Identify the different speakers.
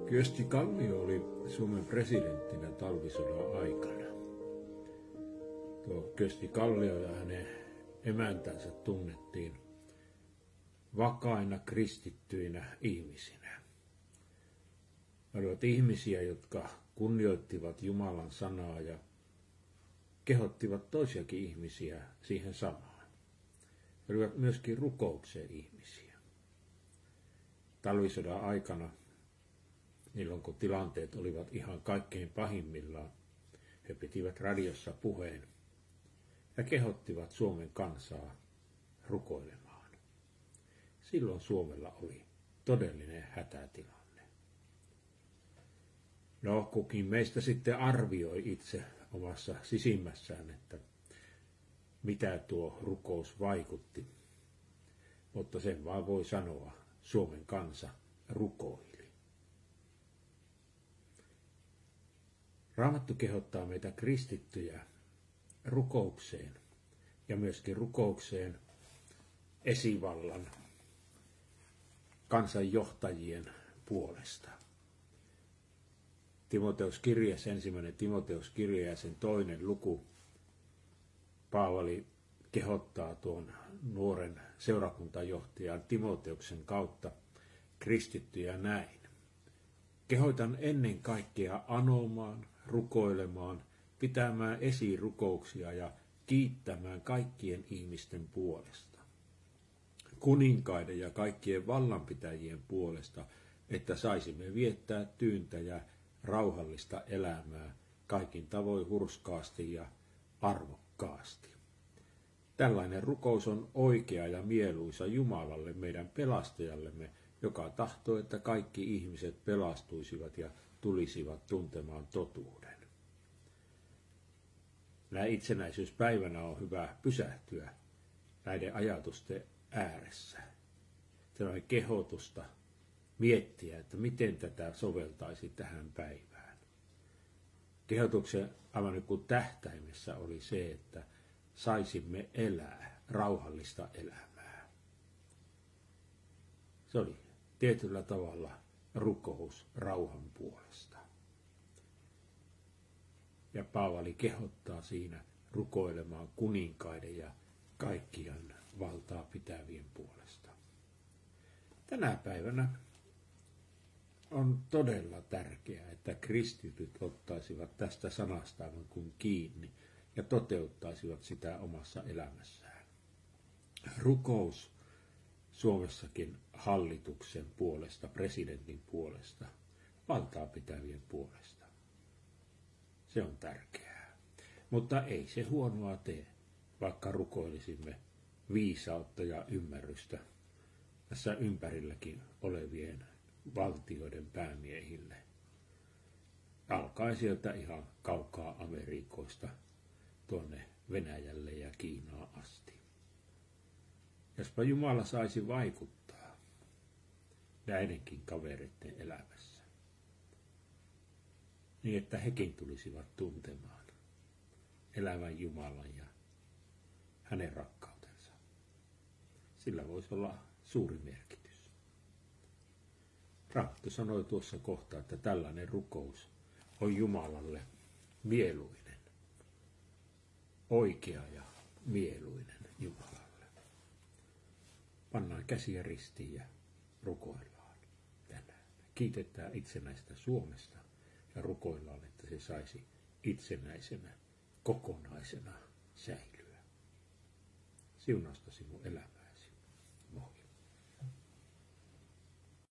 Speaker 1: Kyösti Kallio oli Suomen presidenttinä talvisodan aikana. Tuo Kyösti Kallio ja hänen emäntänsä tunnettiin vakaina kristittyinä ihmisinä. He olivat ihmisiä, jotka kunnioittivat Jumalan sanaa ja kehottivat toisiakin ihmisiä siihen samaan. He olivat myöskin rukouksen ihmisiä. Talvisodan aikana, milloin kun tilanteet olivat ihan kaikkein pahimmillaan, he pitivät radiossa puheen ja kehottivat Suomen kansaa rukoilemaan. Silloin Suomella oli todellinen hätätilanne. No, kukin meistä sitten arvioi itse omassa sisimmässään, että mitä tuo rukous vaikutti. Mutta sen vaan voi sanoa, Suomen kansa rukoili. Raamattu kehottaa meitä kristittyjä rukoukseen ja myöskin rukoukseen esivallan kansanjohtajien puolesta. Ensimmäinen Timoteuskirje ja sen 2. luku. Paavali kehottaa tuon nuoren seurakuntajohtajan Timoteuksen kautta kristittyjä näin. Kehotan ennen kaikkea anomaan, rukoilemaan, pitämään esirukouksia ja kiittämään kaikkien ihmisten puolesta. Kuninkaiden ja kaikkien vallanpitäjien puolesta, että saisimme viettää tyyntä ja rauhallista elämää kaikin tavoin hurskaasti ja arvokkaasti. Tällainen rukous on oikea ja mieluisa Jumalalle, meidän pelastajallemme, joka tahtoo, että kaikki ihmiset pelastuisivat ja tulisivat tuntemaan totuuden. Näin itsenäisyyspäivänä on hyvä pysähtyä näiden ajatusten ääressä. Sellainen kehotusta miettiä, että miten tätä soveltaisi tähän päivään. Kehotuksen aivan niin kuin tähtäimessä oli se, että saisimme elää rauhallista elämää. Se oli tietyllä tavalla rukous rauhan puolesta. Ja Paavali kehottaa siinä rukoilemaan kuninkaiden ja kaikkien valtaa pitävien puolesta. Tänä päivänä on todella tärkeää, että kristityt ottaisivat tästä sanasta aivan kuin kiinni ja toteuttaisivat sitä omassa elämässään. Rukous Suomessakin hallituksen puolesta, presidentin puolesta, valtaa pitävien puolesta. Se on tärkeää. Mutta ei se huonoa tee, vaikka rukoilisimme viisautta ja ymmärrystä tässä ympärilläkin olevien valtioiden päämiehille. Alkaen sieltä ihan kaukaa Amerikoista tuonne Venäjälle ja Kiinaan asti. Jospa Jumala saisi vaikuttaa näidenkin kavereiden elämässä, niin että hekin tulisivat tuntemaan elävän Jumalan ja hänen rakkautensa. Sillä voisi olla suuri merkitys. Raamattu sanoi tuossa kohtaa, että tällainen rukous on Jumalalle mieluinen, oikea ja mieluinen Jumalalle. Pannaan käsiä ristiin ja rukoillaan tänään. Kiitetään itsenäistä Suomesta ja rukoillaan, että se saisi itsenäisenä, kokonaisena säilyä. Siunausta sinun elämään.